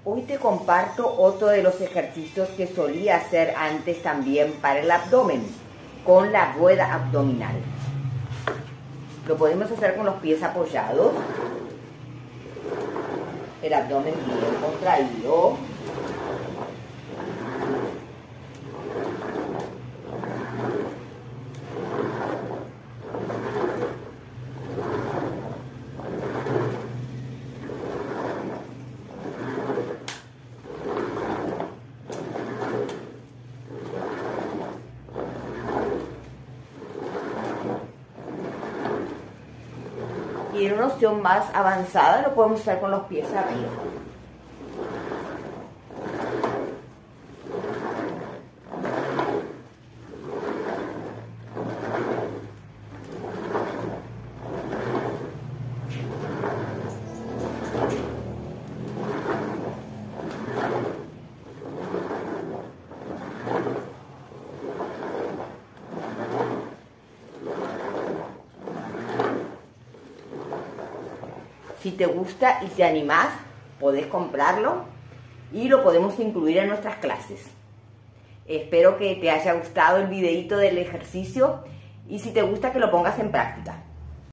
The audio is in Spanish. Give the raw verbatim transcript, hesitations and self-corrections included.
Hoy te comparto otro de los ejercicios que solía hacer antes también para el abdomen, con la rueda abdominal. Lo podemos hacer con los pies apoyados, el abdomen bien contraído. Y en una opción más avanzada lo podemos hacer con los pies arriba. Si te gusta y te animás, podés comprarlo y lo podemos incluir en nuestras clases. Espero que te haya gustado el videito del ejercicio y si te gusta que lo pongas en práctica.